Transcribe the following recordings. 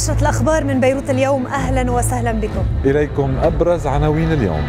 نشرة الأخبار من بيروت اليوم، أهلا وسهلا بكم. إليكم أبرز عناوين اليوم.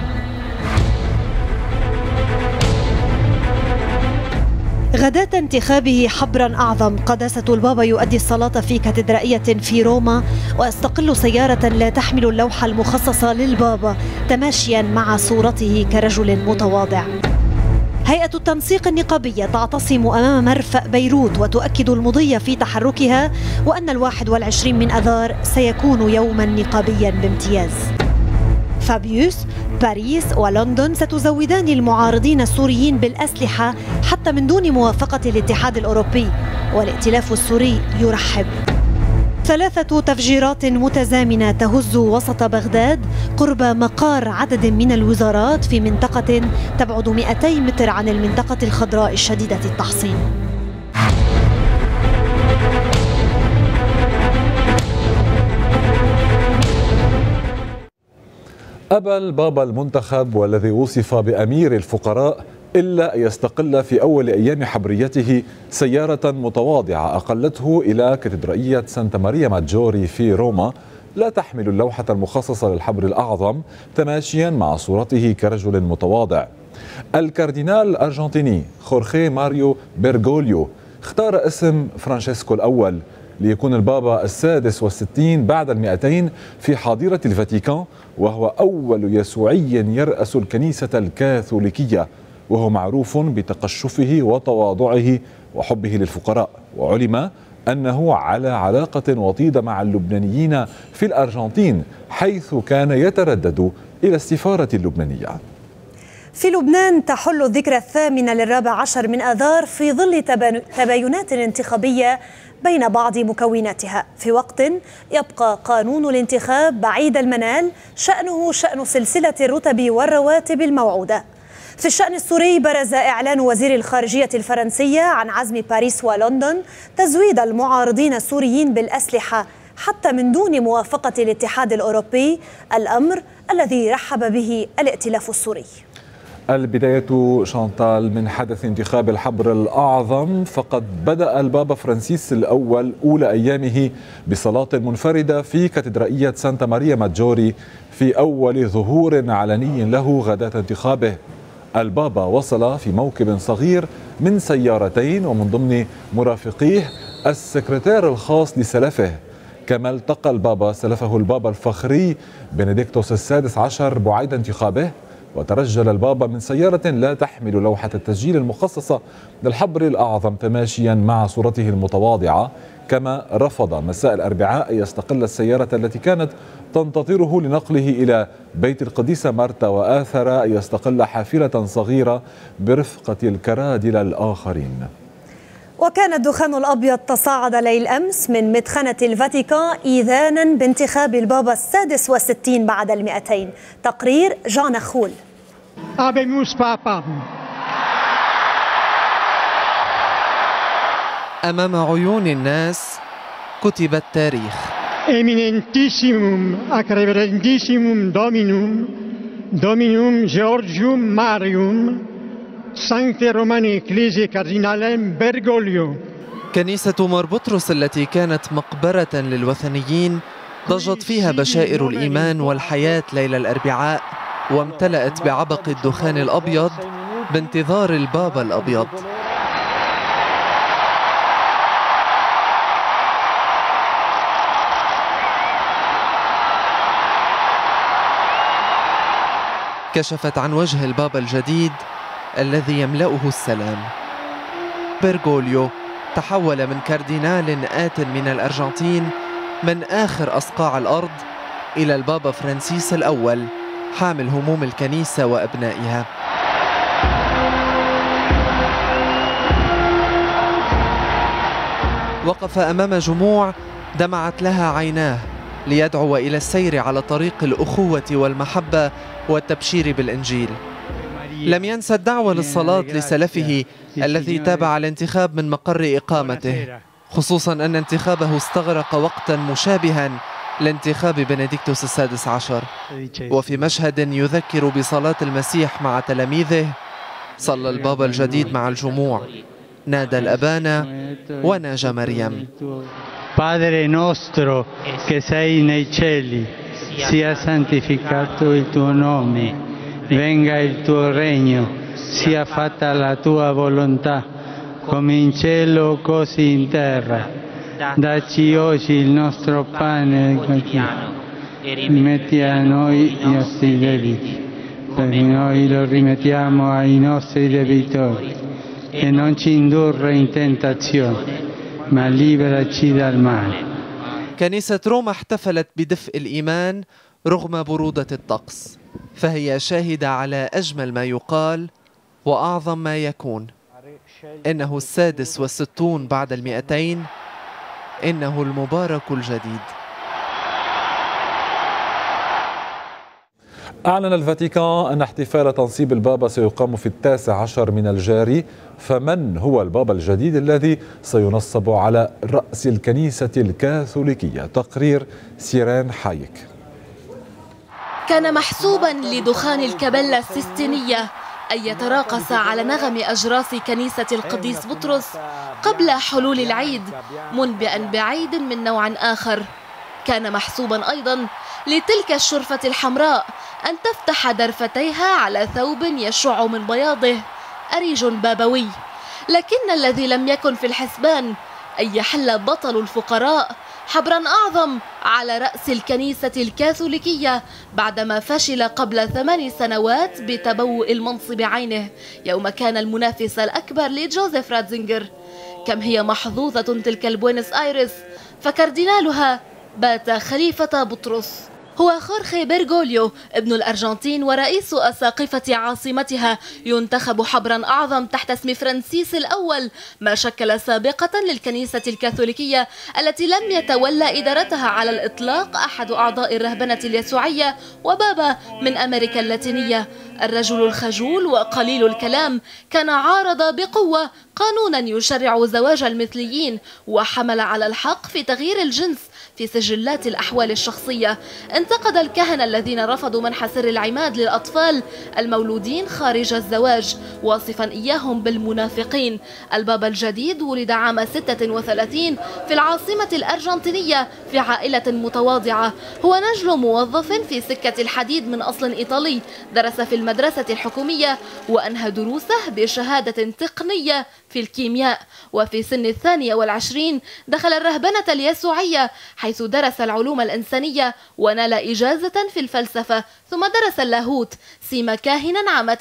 غداة انتخابه حبرا أعظم، قداسة البابا يؤدي الصلاة في كاتدرائية في روما، ويستقل سيارة لا تحمل اللوحة المخصصة للبابا تماشيا مع صورته كرجل متواضع. هيئة التنسيق النقابية تعتصم أمام مرفأ بيروت وتؤكد المضي في تحركها وأن 21 من أذار سيكون يوما نقابيا بامتياز. فابيوس، باريس ولندن ستزودان المعارضين السوريين بالأسلحة حتى من دون موافقة الاتحاد الأوروبي، والائتلاف السوري يرحب. 3 تفجيرات متزامنة تهز وسط بغداد قرب مقار عدد من الوزارات في منطقة تبعد 200 متر عن المنطقة الخضراء الشديدة التحصين. أبى البابا المنتخب والذي وصف بأمير الفقراء إلا أن يستقل في أول أيام حبريته سيارة متواضعة أقلته إلى كاتدرائية سانتا ماريا ماجوري في روما، لا تحمل اللوحة المخصصة للحبر الأعظم تماشيا مع صورته كرجل متواضع. الكاردينال الأرجنتيني خورخي ماريو بيرغوليو اختار اسم فرانشيسكو الأول ليكون البابا ال66 بعد ال200 في حظيرة الفاتيكان، وهو أول يسوعي يرأس الكنيسة الكاثوليكية، وهو معروف بتقشفه وتواضعه وحبه للفقراء، وعلم أنه على علاقة وطيدة مع اللبنانيين في الأرجنتين، حيث كان يتردد إلى السفارة اللبنانية. في لبنان تحل الذكرى الثامنة لل14 من آذار في ظل تباينات انتخابية بين بعض مكوناتها، في وقت يبقى قانون الانتخاب بعيد المنال شأنه شأن سلسلة الرتب والرواتب الموعودة. في الشأن السوري برز إعلان وزير الخارجية الفرنسية عن عزم باريس ولندن تزويد المعارضين السوريين بالأسلحة حتى من دون موافقة الاتحاد الأوروبي، الأمر الذي رحب به الائتلاف السوري. البداية شانتال من حدث انتخاب الحبر الأعظم، فقد بدأ البابا فرانسيس الأول أولى أيامه بصلاة منفردة في كاتدرائية سانتا ماريا ماجوري في أول ظهور علني له غداة انتخابه. البابا وصل في موكب صغير من سيارتين، ومن ضمن مرافقيه السكرتير الخاص لسلفه، كما التقى البابا سلفه البابا الفخري بنديكتوس السادس عشر بعيد انتخابه، وترجل البابا من سيارة لا تحمل لوحة التسجيل المخصصة للحبر الأعظم تماشيا مع صورته المتواضعة، كما رفض مساء الأربعاء أن يستقل السيارة التي كانت تنتظره لنقله إلى بيت القديسة مارتا، وآثر أن يستقل حافلة صغيرة برفقة الكرادلة الآخرين. وكان الدخان الأبيض تصاعد ليل أمس من مدخنة الفاتيكان إيذانا بانتخاب البابا ال66 بعد ال200. تقرير جان خول. أمام عيون الناس كتب التاريخ. Eminentissimum acreverentissimum Dominum Georgium Marium Sancte Romani Ecclesiae Cardinalem Bergoglio. كنيسة مار بطرس التي كانت مقبرة للوثنيين ضجت فيها بشائر الإيمان والحياة ليلة الأربعاء، وامتلأت بعبق الدخان الأبيض بانتظار البابا الأبيض. كشفت عن وجه البابا الجديد الذي يملأه السلام. بيرغوليو تحول من كاردينال آت من الأرجنتين من آخر أصقاع الأرض إلى البابا فرانسيس الأول، حامل هموم الكنيسة وأبنائها. وقف أمام جموع دمعت لها عيناه ليدعو إلى السير على طريق الأخوة والمحبة والتبشير بالإنجيل. لم ينسى الدعوة للصلاة لسلفه الذي تابع الانتخاب من مقر إقامته، خصوصا أن انتخابه استغرق وقتا مشابها لانتخاب بنديكتوس السادس عشر. وفي مشهد يذكر بصلاة المسيح مع تلاميذه، صلى البابا الجديد مع الجموع، نادى الأبانا وناجى مريم. Padre nostro che sei nei cieli, sia santificato il tuo nome, venga il tuo regno, sia fatta la tua volontà, come in cielo così in terra. Dacci oggi il nostro pane quotidiano e rimetti a noi i nostri debiti, perché noi lo rimettiamo ai nostri debitori, e non ci indurre in tentazione, ما liberaci dal male. كنيسة روما احتفلت بدفء الإيمان رغم برودة الطقس، فهي شاهدة على أجمل ما يقال وأعظم ما يكون. إنه 66 بعد 200، إنه المبارك الجديد. أعلن الفاتيكان أن احتفال تنصيب البابا سيقام في 19 من الجاري، فمن هو البابا الجديد الذي سينصب على رأس الكنيسة الكاثوليكية؟ تقرير سيرين حايك. كان محسوبا لدخان الكبلة السيستينية أن يتراقص على نغم أجراس كنيسة القديس بطرس قبل حلول العيد، منبئا بعيد من نوع آخر. كان محسوبا أيضا لتلك الشرفة الحمراء أن تفتح درفتيها على ثوب يشع من بياضه أريج بابوي، لكن الذي لم يكن في الحسبان أن يحل بطل الفقراء حبرا أعظم على رأس الكنيسة الكاثوليكية بعدما فشل قبل 8 سنوات بتبوء المنصب عينه، يوم كان المنافس الأكبر لجوزيف راتزينجر. كم هي محظوظة تلك البوينس آيرس، فكاردينالها بات خليفة بطرس. هو خورخي بيرغوليو ابن الأرجنتين ورئيس أساقفة عاصمتها، ينتخب حبرا أعظم تحت اسم فرانسيس الأول، ما شكل سابقة للكنيسة الكاثوليكية التي لم يتولى إدارتها على الإطلاق أحد أعضاء الرهبنة اليسوعية وبابا من أمريكا اللاتينية. الرجل الخجول وقليل الكلام كان عارض بقوة قانونا يشرع زواج المثليين، وحمل على الحق في تغيير الجنس في سجلات الأحوال الشخصية. انتقد الكهنة الذين رفضوا منح سر العماد للأطفال المولودين خارج الزواج، واصفا إياهم بالمنافقين. البابا الجديد ولد عام 36 في العاصمة الأرجنتينية في عائلة متواضعة. هو نجل موظف في سكة الحديد من أصل إيطالي، درس في المدرسة الحكومية وأنهى دروسه بشهادة تقنية في الكيمياء، وفي سن 22 دخل الرهبنة اليسوعية حيث درس العلوم الإنسانية ونال إجازة في الفلسفة، ثم درس اللاهوت. سيما كاهنا عام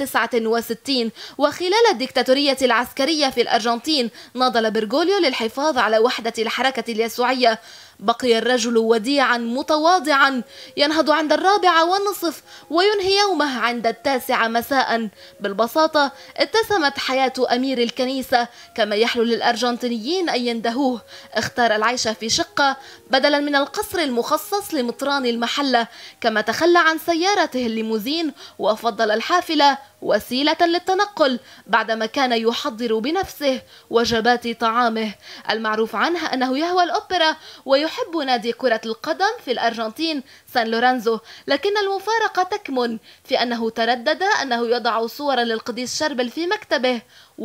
69، وخلال الديكتاتورية العسكرية في الأرجنتين ناضل بيرغوليو للحفاظ على وحدة الحركة اليسوعية. بقي الرجل وديعا متواضعا، ينهض عند 4:15 وينهي يومه عند 9 مساء. بالبساطة اتسمت حياة أمير الكنيسة كما يحلو للأرجنتينيين أن يندهوه. اختار العيش في شقة بدلا من القصر المخصص لمطران المحلة، كما تخلى عن سيارته الليموزين وفضل الحافلة وسيلة للتنقل بعدما كان يحضر بنفسه وجبات طعامه. المعروف عنه أنه يهوى الأوبرا ويحب نادي كرة القدم في الأرجنتين سان لورانزو، لكن المفارقة تكمن في أنه تردد أنه يضع صورا للقديس شربل في مكتبه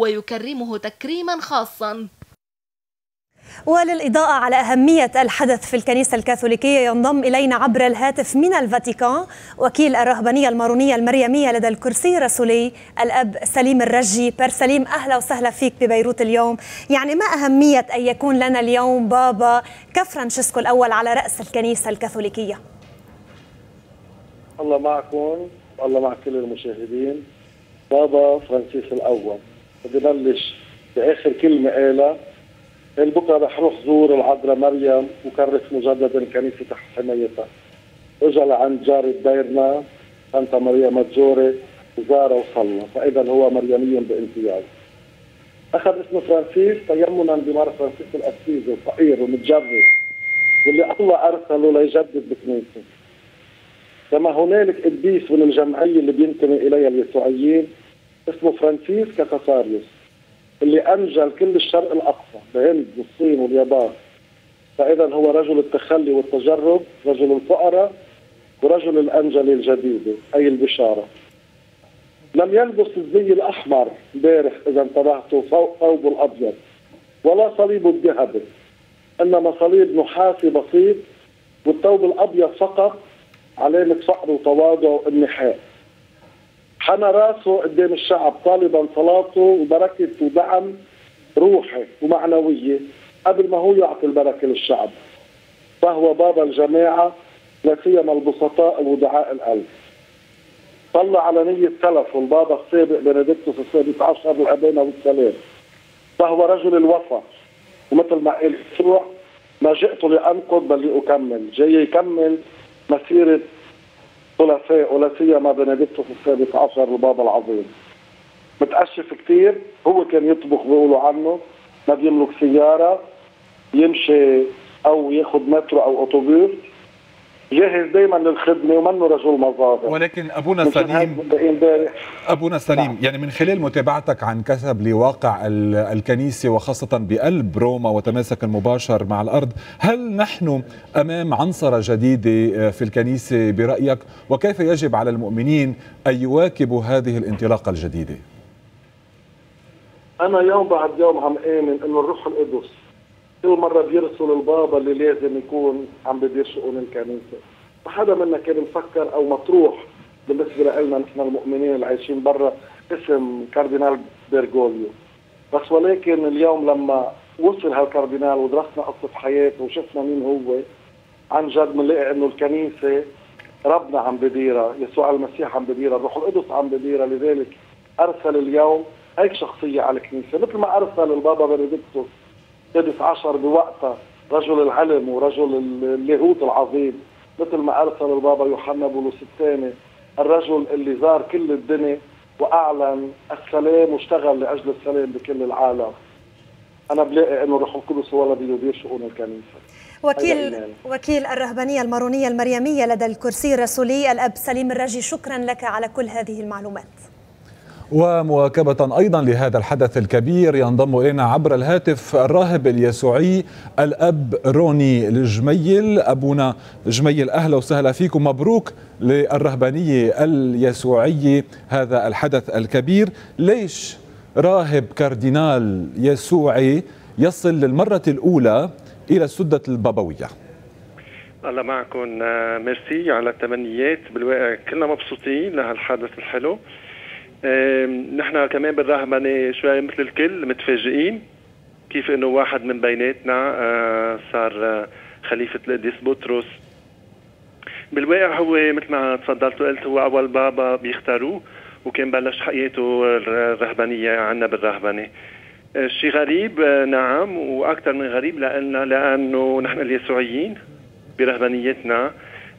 ويكرمه تكريما خاصا. وللإضاءة على أهمية الحدث في الكنيسة الكاثوليكية ينضم إلينا عبر الهاتف من الفاتيكان وكيل الرهبانية المارونية المريمية لدى الكرسي الرسولي الأب سليم الرجي. بير سليم، أهلا وسهلا فيك ببيروت اليوم. يعني ما أهمية أن يكون لنا اليوم بابا كفرانشيسكو الأول على رأس الكنيسة الكاثوليكية؟ الله معكم، الله مع كل المشاهدين. بابا فرانسيس الأول، بدي بلش بآخر كلمة قالها. بكره رح روح زور العذراء مريم وكرس مجددا كنيسه تحت حمايتها. اجى لعند جارة ديرنا سانتا ماريا ماجوري وزاره وصلى، فاذا هو مريمي بامتياز. اخذ اسم فرانسيس تيمنا بمار فرانسيس الاسيس الفقير والمتجرد واللي الله ارسله ليجدد بكنيسته. كما هنالك قديس من الجمعيه اللي بينتمي اليها اليسوعيين اسمه فرانسيس كاساريوس اللي أنجل كل الشرق الأقصى الهند والصين واليابان. فإذا هو رجل التخلي والتجرب، رجل الفقراء، ورجل الأنجل الجديدة أي البشارة. لم يلبس الزي الأحمر امبارح إذا انتبهتوا فوق ثوبه الأبيض ولا صليبه الذهبي، انما صليب نحاسي بسيط، والثوب الابيض فقط علامه فقر وتواضع وانحاء. حنى راسه قدام الشعب طالبا صلاته وبركه ودعم روحي ومعنويه قبل ما هو يعطي البركه للشعب. فهو بابا الجماعه، لا سيما البسطاء ودعاء القلب. صلى على نية سلفه البابا السابق بنديكتوس السادس عشر الأبانة والسلام. فهو رجل الوفا، ومثل ما قال يسوع ما جئت لأنقض بل لأكمل، جاي يكمل مسيرة ثلاثاء ولا سيما بنديكتوس السادس عشر البابا العظيم. متأشف كثير، هو كان يطبخ بيقولوا عنه، ما بيملك سيارة، يمشي أو ياخذ مترو أو أوتوبيس، جاهز دائما للخدمه ومنه رجل مظاهر. ولكن ابونا سليم يعني من خلال متابعتك عن كسب لواقع الكنيسه وخاصه بقلب روما وتماسك المباشر مع الارض، هل نحن امام عنصره جديده في الكنيسه برايك؟ وكيف يجب على المؤمنين ان يواكبوا هذه الانطلاقه الجديده؟ انا يوم بعد يوم عم امن انه الروح القدس كل مرة بيرسل البابا اللي لازم يكون عم بدير شؤون الكنيسة. ما حدا منا كان مفكر أو مطروح بالنسبة لنا نحن المؤمنين اللي عايشين برا اسم كاردينال بيرغوليو. بس ولكن اليوم لما وصل هالكاردينال ودرسنا قصة حياته وشفنا مين هو، عن جد بنلاقي إنه الكنيسة ربنا عم بديرها، يسوع المسيح عم بديرها، الروح القدس عم بديرها. لذلك أرسل اليوم هيك شخصية على الكنيسة، مثل ما أرسل البابا بنديكتوس السادس عشر بوقتها رجل العلم ورجل اللاهوت العظيم، مثل ما أرسل البابا يوحنا بولس الثاني الرجل اللي زار كل الدنيا وأعلن السلام واشتغل لأجل السلام بكل العالم. أنا بلاقي أنه الروح القدس هو الذي يدير شؤون الكنيسة. وكيل الرهبانية المارونية المريمية لدى الكرسي الرسولي الأب سليم الرجي، شكرا لك على كل هذه المعلومات. ومواكبة أيضا لهذا الحدث الكبير ينضم إلينا عبر الهاتف الراهب اليسوعي الأب روني الجميل. أبونا جميل أهلا وسهلا فيكم، مبروك للرهبانية اليسوعية هذا الحدث الكبير. ليش راهب كاردينال يسوعي يصل للمرة الأولى إلى السدة البابوية؟ الله معكم، ميرسي على التمنيات. بالواقع كلنا مبسوطين لهالحدث الحلو. نحن كمان بالرهبنة شوي مثل الكل متفاجئين كيف انه واحد من بيناتنا صار خليفة القديس بطرس. بالواقع هو مثل ما تفضلت وقلت هو اول بابا بيختاروه، وكان بلش حياته الرهبانية عنا بالرهبنة. شيء غريب نعم، واكثر من غريب لانه نحن اليسوعيين برهبانيتنا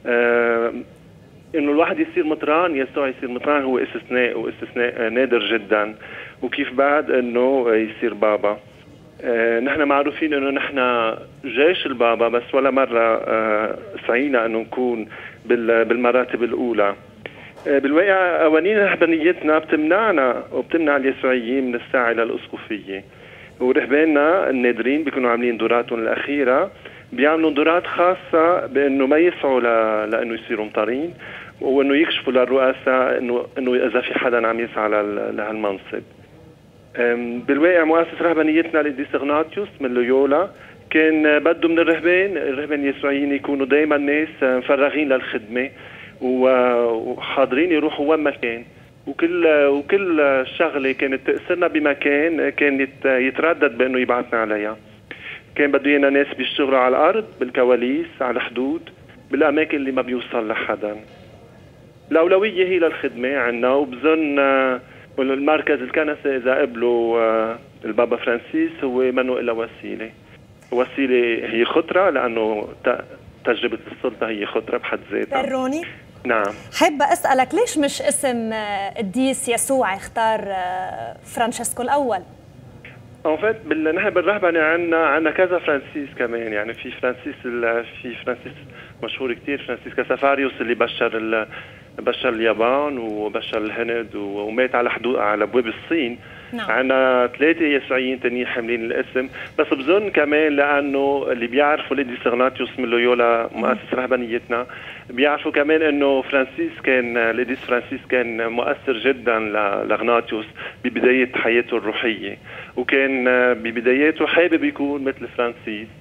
انه الواحد يصير مطران، يسوع يصير مطران هو استثناء، واستثناء نادر جدا. وكيف بعد انه يصير بابا. نحن معروفين انه نحن جيش البابا، بس ولا مرة سعينا انه نكون بالمراتب الاولى. بالواقع قوانين رهبانيتنا بتمنعنا وبتمنع اليسوعيين من السعي للاسقفية، ورهباننا النادرين بيكونوا عاملين دوراتهم الاخيرة بيعملوا دورات خاصة بأنه ما يسعوا لأنه يصيروا مطارين، وأنه يكشفوا للرؤساء أنه إذا في حدا عم يسعى لهالمنصب. بالواقع مؤسس رهبانيتنا القديس إغناطيوس من لويولا كان بده من الرهبان اليسوعيين يكونوا دائما ناس مفرغين للخدمة وحاضرين يروحوا وين ما كان، وكل شغلة كانت تأثرنا بمكان كان يتردد بأنه يبعثنا عليها. كان بده ينا ناس بيشتغلوا على الأرض، بالكواليس، على الحدود، بالأماكن اللي ما بيوصل لحدا. الأولوية هي للخدمة عنا، وبظن المركز الكنسة إذا قبلوا البابا فرانسيس هو منه إلا وسيلة هي خطرة، لأنه تجربة السلطة هي خطرة بحد ذاتها. بروني؟ نعم. حابة أسألك ليش مش اسم قديس يسوع اختار فرانشيسكو الأول؟ نحن بالرهبنة عنا كذا فرانسيس كمان، يعني في فرانسيس مشهور كتير، فرانسيس كاسافاريوس اللي بشر اليابان وبشر الهند ومات على حدود على ابواب الصين. نعم. عنا 3 يسوعيين تانيين حاملين الاسم، بس بظن كمان لانه اللي بيعرفوا القديس إغناطيوس من لويولا مؤسس رهبانيتنا بيعرفوا كمان انه القديس فرانسيس كان مؤثر جدا لإغناطيوس ببداية حياته الروحية، وكان ببداياته حابب يكون مثل فرانسيس،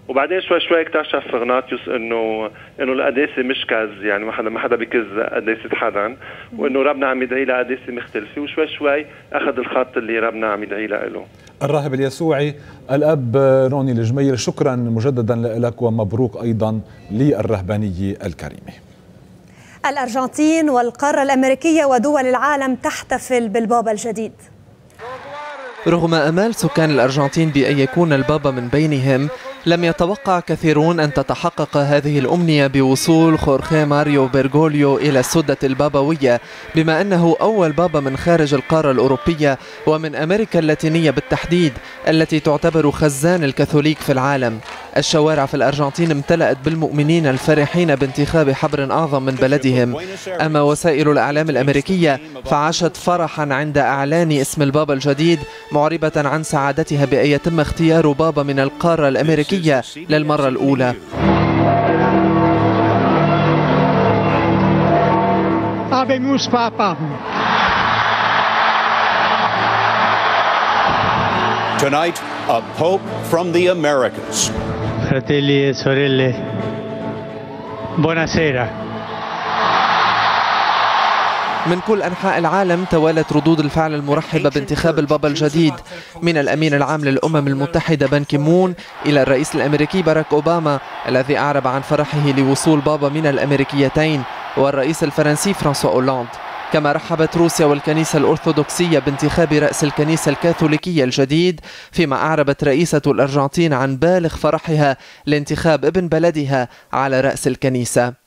وبعدين شوي اكتشف اغناطيوس انه القداسه مش كز، يعني ما حدا بكز قداسه حدا، وانه ربنا عم يدعي له قداسه مختلفه، وشوي اخذ الخط اللي ربنا عم يدعي له. الراهب اليسوعي الاب روني الجميل، شكرا مجددا لك ومبروك ايضا للرهبانيه الكريمه. الأرجنتين والقارة الأمريكية ودول العالم تحتفل بالبابا الجديد. رغم آمال سكان الأرجنتين بأن يكون البابا من بينهم، لم يتوقع كثيرون أن تتحقق هذه الأمنية بوصول خورخيه ماريو بيرغوليو إلى السدة البابوية، بما أنه أول بابا من خارج القارة الأوروبية ومن أمريكا اللاتينية بالتحديد، التي تعتبر خزان الكاثوليك في العالم. الشوارع في الأرجنتين امتلأت بالمؤمنين الفرحين بانتخاب حبر أعظم من بلدهم. أما وسائل الإعلام الأمريكية فعاشت فرحا عند إعلان اسم البابا الجديد، معربة عن سعادتها بأن يتم اختيار بابا من القارة الأمريكية للمرة الأولى. Habemus Papa. Tonight, a Pope from the Americas. Fratelli e sorelle, buonasera. من كل أنحاء العالم توالت ردود الفعل المرحبة بانتخاب البابا الجديد، من الأمين العام للأمم المتحدة بان كي مون إلى الرئيس الأمريكي باراك أوباما الذي أعرب عن فرحه لوصول بابا من الأمريكيتين، والرئيس الفرنسي فرانسوا أولاند. كما رحبت روسيا والكنيسة الأرثوذكسية بانتخاب رأس الكنيسة الكاثوليكية الجديد، فيما أعربت رئيسة الأرجنتين عن بالغ فرحها لانتخاب ابن بلدها على رأس الكنيسة.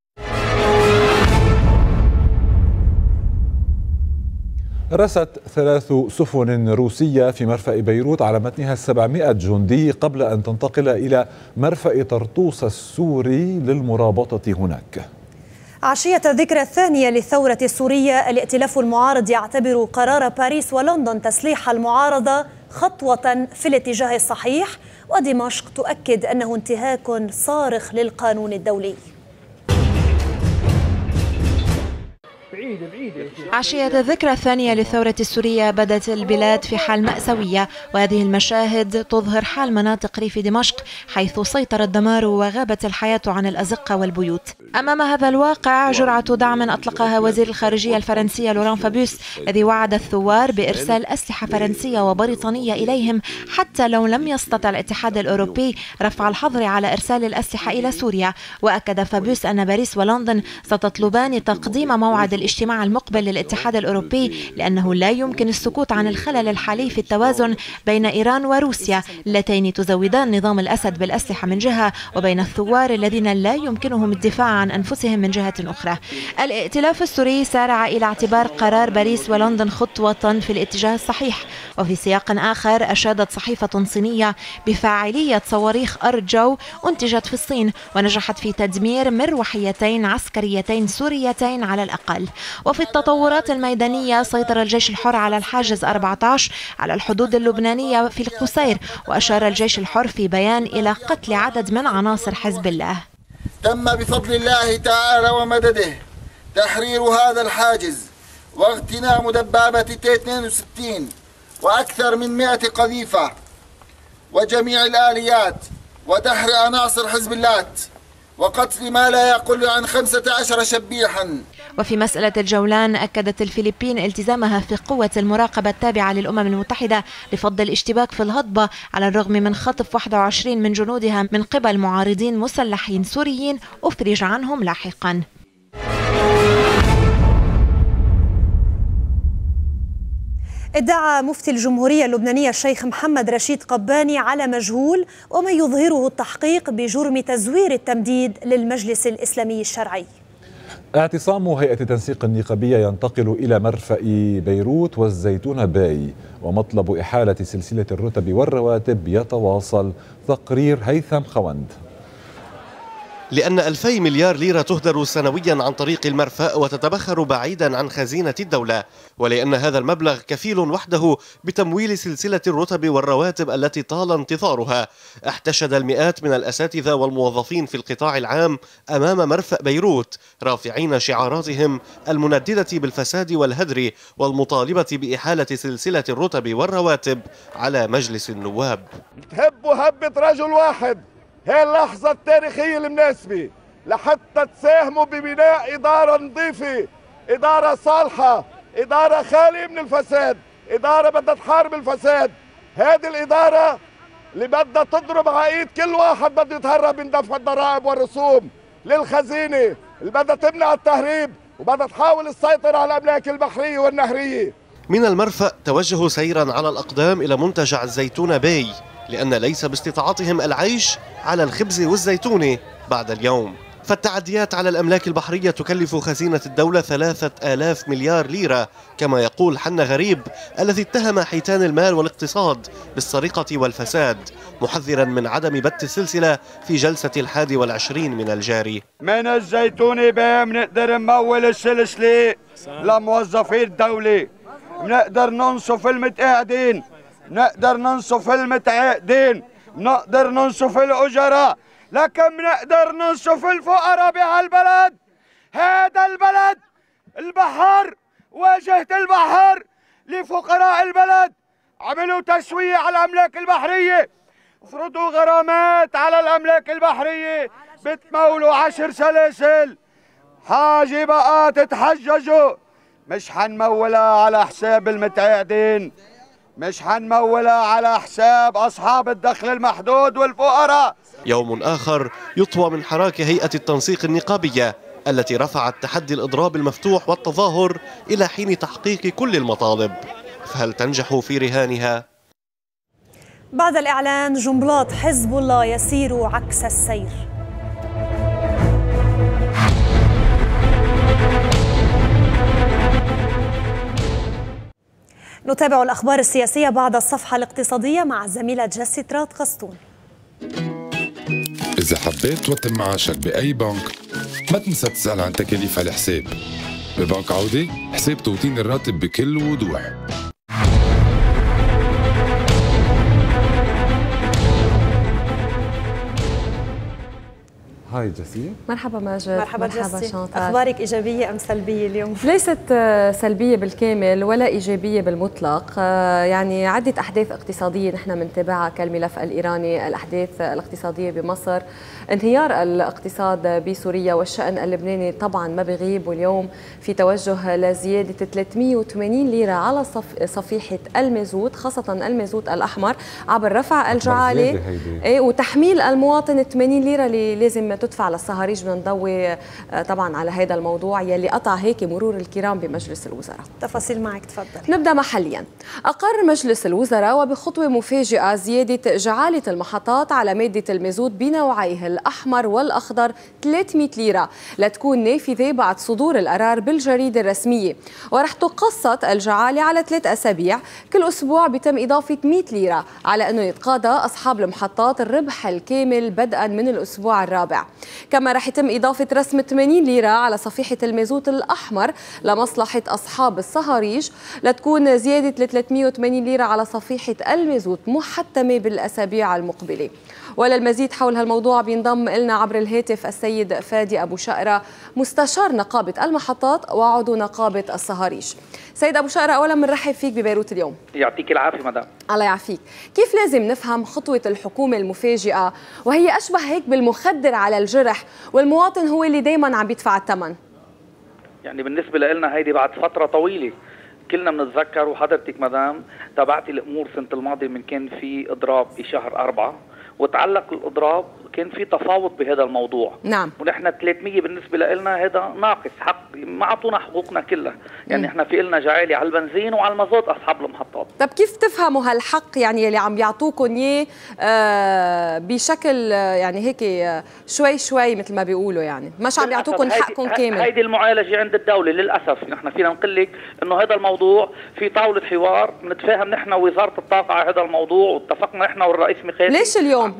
رست 3 سفن روسية في مرفأ بيروت على متنها 700 جندي قبل أن تنتقل إلى مرفأ طرطوس السوري للمرابطة هناك. عشية الذكرى الثانية للثورة السورية، الائتلاف المعارض يعتبر قرار باريس ولندن تسليح المعارضة خطوة في الاتجاه الصحيح، ودمشق تؤكد أنه انتهاك صارخ للقانون الدولي. عشية الذكرى الثانية للثورة السورية بدت البلاد في حال مأساوية، وهذه المشاهد تظهر حال مناطق ريف دمشق حيث سيطر الدمار وغابت الحياة عن الأزقة والبيوت. أمام هذا الواقع جرعة دعم أطلقها وزير الخارجية الفرنسية لوران فابيوس، الذي وعد الثوار بإرسال أسلحة فرنسية وبريطانية إليهم حتى لو لم يستطع الاتحاد الأوروبي رفع الحظر على إرسال الأسلحة إلى سوريا. وأكد فابيوس أن باريس ولندن ستطلبان تقديم موعد الاجتماع المقبل للاتحاد الأوروبي، لأنه لا يمكن السكوت عن الخلل الحالي في التوازن بين إيران وروسيا اللتين تزودان نظام الأسد بالأسلحة من جهة، وبين الثوار الذين لا يمكنهم الدفاع عن أنفسهم من جهة أخرى. الائتلاف السوري سارع إلى اعتبار قرار باريس ولندن خطوة في الاتجاه الصحيح. وفي سياق آخر أشادت صحيفة صينية بفاعلية صواريخ أرجو أنتجت في الصين ونجحت في تدمير مروحيتين عسكريتين سوريتين على الأقل. وفي التطورات الميدانية سيطر الجيش الحر على الحاجز 14 على الحدود اللبنانية في القصير، وأشار الجيش الحر في بيان إلى قتل عدد من عناصر حزب الله. تم بفضل الله تعالى ومدده تحرير هذا الحاجز واغتنام دبابة T-62 وأكثر من 100 قذيفة وجميع الآليات، ودحر عناصر حزب الله وقتل ما لا يقل عن 15 شبيحا. وفي مسألة الجولان أكدت الفلبين التزامها في قوة المراقبة التابعة للأمم المتحدة لفض الاشتباك في الهضبة، على الرغم من خطف 21 من جنودها من قبل معارضين مسلحين سوريين أفرج عنهم لاحقا. ادعى مفتي الجمهورية اللبنانية الشيخ محمد رشيد قباني على مجهول وما يظهره التحقيق بجرم تزوير التمديد للمجلس الإسلامي الشرعي. اعتصام هيئة التنسيق النقابية ينتقل إلى مرفأ بيروت والزيتون باي، ومطلب إحالة سلسلة الرتب والرواتب يتواصل. تقرير هيثم خوند. لأن 2000 مليار ليرة تهدر سنويا عن طريق المرفأ وتتبخر بعيدا عن خزينة الدولة، ولأن هذا المبلغ كفيل وحده بتمويل سلسلة الرتب والرواتب التي طال انتظارها، احتشد المئات من الأساتذة والموظفين في القطاع العام أمام مرفأ بيروت رافعين شعاراتهم المنددة بالفساد والهدر والمطالبة بإحالة سلسلة الرتب والرواتب على مجلس النواب. تهب هبة رجل واحد هي اللحظة التاريخية المناسبة لحتى تساهموا ببناء إدارة نظيفة، إدارة صالحة، إدارة خالية من الفساد، إدارة بدها تحارب الفساد. هذه الإدارة اللي بدها تضرب عقيد كل واحد بده يتهرب من دفع الضرائب والرسوم للخزينة، اللي بدها تمنع التهريب وبدها تحاول السيطرة على الأملاك البحرية والنهرية. من المرفأ توجهوا سيرا على الأقدام إلى منتجع الزيتون باي، لأن ليس باستطاعتهم العيش على الخبز والزيتون بعد اليوم. فالتعديات على الأملاك البحرية تكلف خزينة الدولة 3000 مليار ليرة، كما يقول حنا غريب الذي اتهم حيتان المال والاقتصاد بالسرقة والفساد، محذرا من عدم بت السلسلة في جلسة 21 من الجاري. من الزيتون باي بنقدر نمول السلسلة لموظفي الدولة، بنقدر ننصف المتقاعدين، بنقدر ننصف المتعاقدين، بنقدر ننصف الأجراء، لكن بنقدر ننصف الفقراء بهالبلد. هذا البلد البحر، واجهة البحر لفقراء البلد. عملوا تسوية على الأملاك البحرية، افرضوا غرامات على الأملاك البحرية، بتمولوا 10 سلاسل. حاجة بقى تتحججوا، مش حنمولها على حساب المتقاعدين، مش حنمولها على حساب أصحاب الدخل المحدود والفقراء. يوم آخر يطوى من حراك هيئة التنسيق النقابية التي رفعت تحدي الإضراب المفتوح والتظاهر إلى حين تحقيق كل المطالب، فهل تنجح في رهانها؟ بعد الإعلان جنبلاط حزب الله يسير عكس السير. نتابع الأخبار السياسية بعد الصفحة الاقتصادية مع الزميلة جيسي تراد قسطون. إذا حبيت توتر معاشك بأي بنك ما تنسى تسأل عن تكاليف الحساب. ببنك عودة حساب توطين الراتب بكل وضوح. هاي جيسي. مرحبا ماجد. مرحبا شانطال. أخبارك إيجابية أم سلبية اليوم؟ ليست سلبية بالكامل ولا إيجابية بالمطلق. يعني عدة أحداث اقتصادية نحن منتابعها كالملف الإيراني، الأحداث الاقتصادية بمصر، انهيار الاقتصاد بسوريا والشأن اللبناني طبعا ما بغيب، واليوم في توجه لزيادة 380 ليرة على صفيحة المازوت، خاصة المازوت الأحمر، عبر رفع الجعالة وتحميل المواطن 80 ليرة اللي لازم تدفع للصهاريج. بدنا نضوي طبعا على هذا الموضوع يلي قطع هيك مرور الكرام بمجلس الوزراء. تفاصيل معك تفضل. نبدأ محليا. أقر مجلس الوزراء وبخطوة مفاجئة زيادة جعالة المحطات على مادة المازوت بنوعيه الأحمر والأخضر 300 ليرة لتكون نافذة بعد صدور القرار بالجريدة الرسمية، ورح تقسط الجعالة على 3 أسابيع، كل أسبوع بتم إضافة 100 ليرة على أنه يتقاضى أصحاب المحطات الربح الكامل بدءا من الأسبوع الرابع. كما رح يتم إضافة رسم 80 ليرة على صفيحة المازوت الأحمر لمصلحة أصحاب الصهاريج لتكون زيادة ل 380 ليرة على صفيحة المازوت محتمة بالأسابيع المقبلة. وللمزيد حول هالموضوع بينضم لنا عبر الهاتف السيد فادي أبو شقرة مستشار نقابة المحطات وعضو نقابة الصهاريج. سيد أبو شقرة، أولا بنرحب فيك ببيروت اليوم. يعطيك العافية مدام. الله يعافيك. كيف لازم نفهم خطوة الحكومة المفاجئة وهي أشبه هيك بالمخدر على الجرح والمواطن هو اللي دايما عم بيدفع الثمن؟ يعني بالنسبة لنا هيدي بعد فترة طويلة كلنا بنتذكر، وحضرتك مدام تابعتي الأمور سنة الماضية من كان في إضراب بشهر 4 وتعلق الإضراب، كان في تفاوض بهذا الموضوع. نعم. ونحن 300 بالنسبة لنا هذا ناقص حق، ما أعطونا حقوقنا كلها. يعني احنا في لنا جعالة على البنزين وعلى المازوت أصحاب المحطات. طب كيف تفهموا هالحق يعني اللي عم يعطوكم إياه بشكل يعني هيك شوي شوي مثل ما بيقولوا، يعني مش عم يعطوكم حقكم كامل؟ هيدي المعالجة عند الدولة للأسف. نحن فينا نقول لك إنه هذا الموضوع في طاولة حوار نتفاهم نحن ووزارة الطاقة على هذا الموضوع، واتفقنا نحن والرئيس ميخائيل. ليش اليوم؟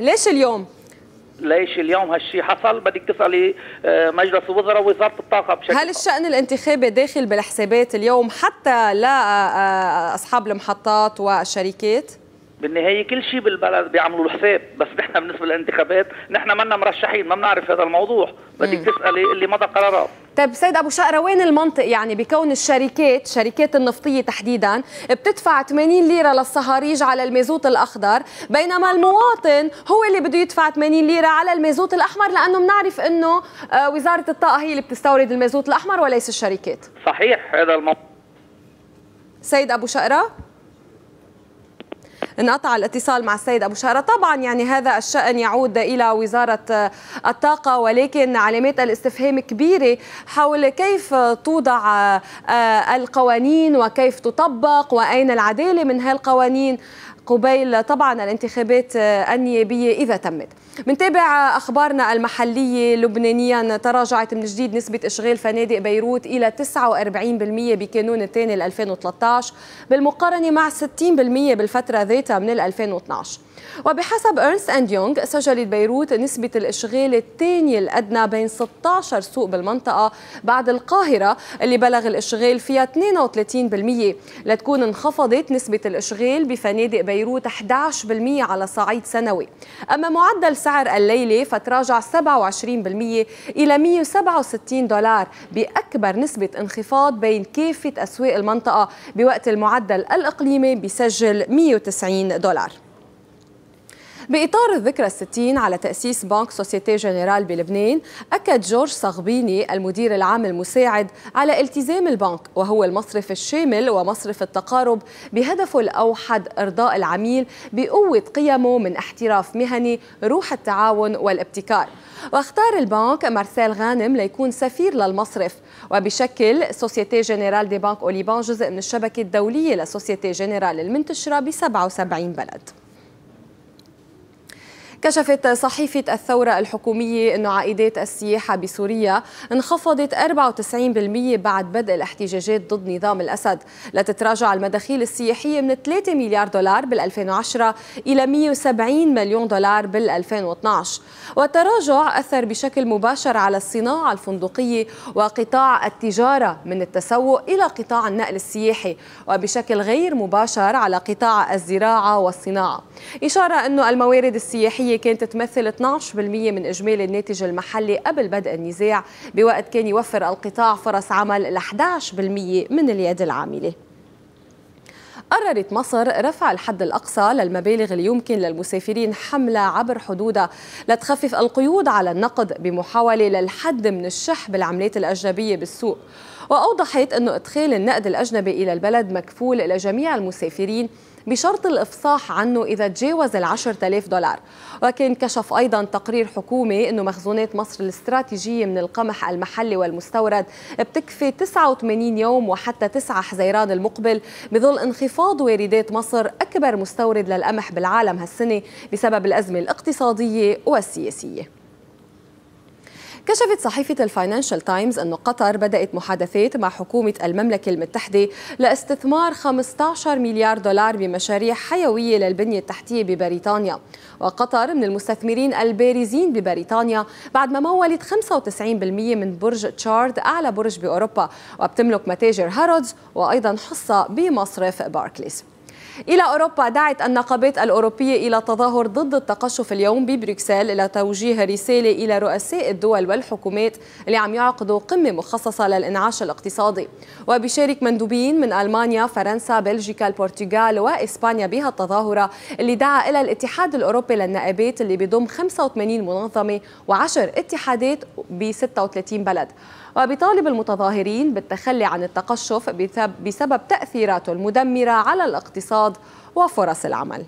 ليش اليوم هالشيء حصل؟ بدك تسألي مجلس الوزراء ووزارة الطاقة بشكل. هل الشأن الانتخابي داخل بالحسابات اليوم حتى لأصحاب المحطات والشركات؟ بالنهاية كل شيء بالبلد بيعملوا الحساب، بس نحن بالنسبة للانتخابات نحن منا مرشحين، ما بنعرف هذا الموضوع. بدك تسألي اللي مضى قرارات. طيب سيد أبو شقرة، وين المنطق يعني بكون الشركات النفطية تحديدا بتدفع 80 ليرة للصهاريج على المازوت الأخضر، بينما المواطن هو اللي بده يدفع 80 ليرة على المازوت الأحمر، لأنه بنعرف أنه وزارة الطاقة هي اللي بتستورد المازوت الأحمر وليس الشركات. صحيح هذا الموضوع. سيد أبو شقرة، انقطع الاتصال مع السيد أبو شقرة. طبعا يعني هذا الشأن يعود إلى وزارة الطاقة، ولكن علامات الاستفهام كبيرة حول كيف توضع القوانين وكيف تطبق وأين العدالة من هالقوانين قبيل طبعا الانتخابات النيابية إذا تمت. منتابع أخبارنا المحلية. لبنانيا تراجعت من جديد نسبة إشغال فنادق بيروت إلى 49% بكانون الثاني ل 2013 بالمقارنة مع 60% بالفترة ذاتها من 2012. وبحسب إرنست أند يونغ سجلت بيروت نسبة الإشغال الثانية الأدنى بين 16 سوق بالمنطقة بعد القاهرة اللي بلغ الإشغال فيها 32%، لتكون انخفضت نسبة الإشغال بفنادق بيروت 11% على صعيد سنوي. أما معدل سعر الليلة فتراجع 27% إلى $167 بأكبر نسبة انخفاض بين كافة أسواق المنطقة، بوقت المعدل الإقليمي بيسجل $190. بإطار الذكرى 60 على تأسيس بنك سوسيتي جنرال بلبنان، أكد جورج صغبيني المدير العام المساعد على التزام البنك وهو المصرف الشامل ومصرف التقارب بهدفه الأوحد إرضاء العميل بقوة قيمه من احتراف مهني، روح التعاون والابتكار. واختار البنك مارسيل غانم ليكون سفير للمصرف، وبشكل سوسيتي جنرال دي بنك أوليبان جزء من الشبكة الدولية لسوسيتي جنرال المنتشرة ب 77 بلد. كشفت صحيفة الثورة الحكومية أن عائدات السياحة بسوريا انخفضت 94% بعد بدء الاحتجاجات ضد نظام الأسد، لتتراجع المداخيل السياحية من $3 مليار بال2010 إلى $170 مليون بال2012. والتراجع أثر بشكل مباشر على الصناعة الفندقية وقطاع التجارة من التسوق إلى قطاع النقل السياحي، وبشكل غير مباشر على قطاع الزراعة والصناعة. إشارة أن الموارد السياحية كانت تمثل 12% من إجمالي الناتج المحلي قبل بدء النزاع، بوقت كان يوفر القطاع فرص عمل ل 11% من اليد العاملة. قررت مصر رفع الحد الأقصى للمبالغ اللي يمكن للمسافرين حملها عبر حدودها لتخفف القيود على النقد بمحاولة للحد من الشح بالعملات الأجنبية بالسوق. وأوضحت أنه إدخال النقد الأجنبي إلى البلد مكفول لجميع المسافرين بشرط الإفصاح عنه إذا تجاوز $10,000. وكان كشف أيضا تقرير حكومي أنه مخزونات مصر الاستراتيجية من القمح المحلي والمستورد بتكفي 89 يوم وحتى 9 حزيران المقبل، بظل انخفاض واردات مصر أكبر مستورد للقمح بالعالم هالسنة بسبب الأزمة الاقتصادية والسياسية. كشفت صحيفة الفاينانشال تايمز أن قطر بدأت محادثات مع حكومة المملكة المتحدة لاستثمار $15 مليار بمشاريع حيوية للبنية التحتية ببريطانيا. وقطر من المستثمرين البارزين ببريطانيا بعد ما مولت 95% من برج تشارد أعلى برج بأوروبا، وبتملك متاجر هارودز وأيضا حصة بمصرف باركليز. إلى أوروبا، دعت النقابات الأوروبية إلى تظاهر ضد التقشف اليوم ببروكسل لتوجيه رسالة إلى رؤساء الدول والحكومات اللي عم يعقدوا قمة مخصصة للإنعاش الاقتصادي. وبيشارك مندوبين من ألمانيا، فرنسا، بلجيكا، البرتغال وإسبانيا بها التظاهرة اللي دعا إلى الاتحاد الأوروبي للنقابات اللي بيضم 85 منظمة و10 اتحادات ب 36 بلد. وبيطالب المتظاهرين بالتخلي عن التقشف بسبب تأثيراته المدمرة على الاقتصاد وفرص العمل.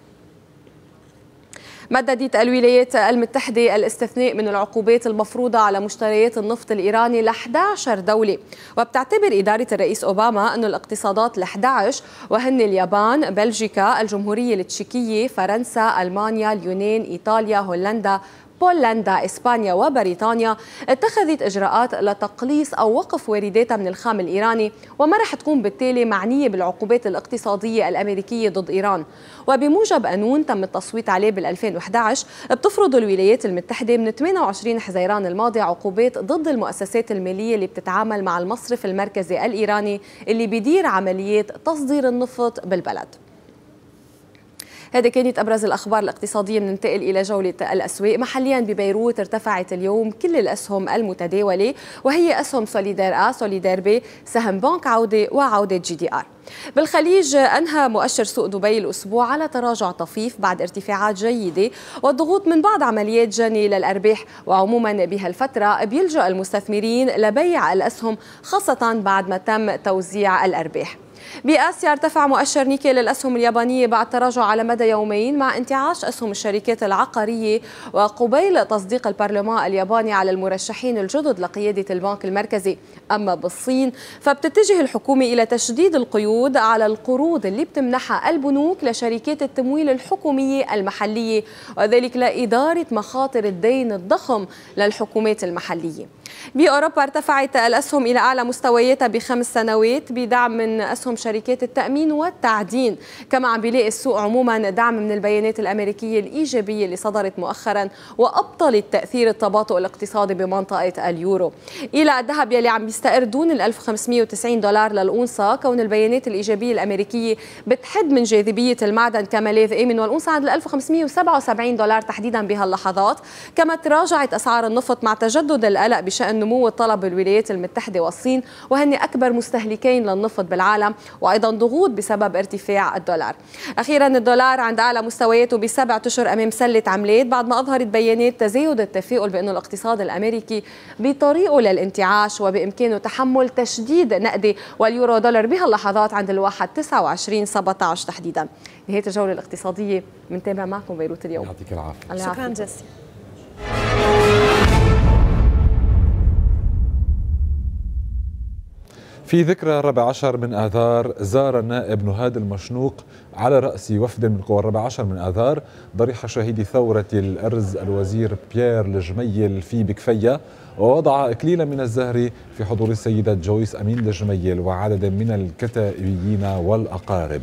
مددت الولايات المتحدة الاستثناء من العقوبات المفروضة على مشتريات النفط الإيراني ل 11 دولة، وبتعتبر إدارة الرئيس أوباما أن الاقتصادات ال 11 وهن اليابان، بلجيكا، الجمهورية التشيكية، فرنسا، ألمانيا، اليونان، إيطاليا، هولندا، بولندا، إسبانيا وبريطانيا اتخذت إجراءات لتقليص أو وقف وارداتها من الخام الإيراني، وما رح تكون بالتالي معنية بالعقوبات الاقتصادية الأمريكية ضد إيران. وبموجب قانون تم التصويت عليه بال 2011 بتفرض الولايات المتحدة من 28 حزيران الماضي عقوبات ضد المؤسسات المالية اللي بتتعامل مع المصرف المركزي الإيراني اللي بيدير عمليات تصدير النفط بالبلد. هذه كانت أبرز الأخبار الاقتصادية. بننتقل إلى جولة الأسواق. محليا ببيروت ارتفعت اليوم كل الأسهم المتداولة، وهي أسهم سوليدار A، سوليدار B، سهم بنك عودة وعودة GDR. بالخليج أنهى مؤشر سوق دبي الأسبوع على تراجع طفيف بعد ارتفاعات جيدة والضغوط من بعض عمليات جني للأرباح، وعموما بهالفترة بيلجأ المستثمرين لبيع الأسهم خاصة بعد ما تم توزيع الأرباح. بآسيا ارتفع مؤشر نيكي للأسهم اليابانية بعد تراجع على مدى يومين مع انتعاش أسهم الشركات العقارية وقبيل تصديق البرلمان الياباني على المرشحين الجدد لقيادة البنك المركزي. أما بالصين فبتتجه الحكومة إلى تشديد القيود على القروض اللي بتمنحها البنوك لشركات التمويل الحكومية المحلية، وذلك لإدارة مخاطر الدين الضخم للحكومات المحلية. بأوروبا ارتفعت الأسهم إلى أعلى مستوياتها ب5 سنوات بدعم من أسهم شركات التأمين والتعدين، كما عم بيلاقي السوق عموما دعم من البيانات الأمريكية الإيجابية اللي صدرت مؤخرا وأبطلت تأثير التباطؤ الاقتصادي بمنطقة اليورو. إلى الذهب يلي عم بيستقر دون $1590 للأونصة، كون البيانات الإيجابية الأمريكية بتحد من جاذبية المعدن كملاذ آمن، والأونصة عند $1577 تحديدا بهاللحظات. كما تراجعت أسعار النفط مع تجدد القلق بشأن نمو الطلب بالولايات المتحدة والصين، وهن أكبر مستهلكين للنفط بالعالم، وأيضا ضغوط بسبب ارتفاع الدولار. أخيرا الدولار عند أعلى مستوياته ب7 أشهر أمام سلة عملات بعد ما أظهرت بيانات تزايد التفاؤل بأن الاقتصاد الأمريكي بطريقه للانتعاش وبإمكانه تحمل تشديد نقدي، واليورو دولار بهاللحظات عند الواحد 29.17 تحديدا. نهاية الجولة الاقتصادية. بنتابع معكم بيروت اليوم. يعطيك العافية. شكرا جزيلا. في ذكرى 14 من آذار زار النائب نهاد المشنوق على رأس وفد من قوى 14 من آذار ضريح شهيد ثورة الأرز الوزير بيير الجميل في بكفية، ووضع إكليلا من الزهر في حضور السيدة جويس أمين الجميل وعدد من الكتائبيين والأقارب.